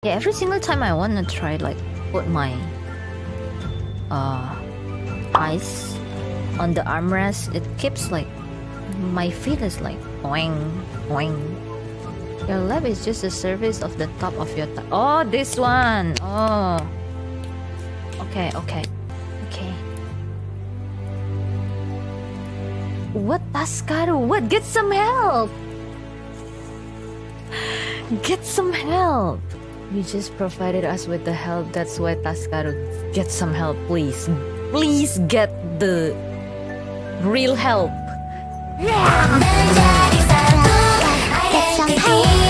Yeah, every single time I wanna try like put my eyes on the armrest, it keeps like my feet is like oing oing. Your lap is just the surface of the top of your oh, this one. Oh, okay. What, Taskaru? What? Get some help! Get some help! You just provided us with the help. That's why, Taskaru, get some help, please. Please get the real help. Get some help.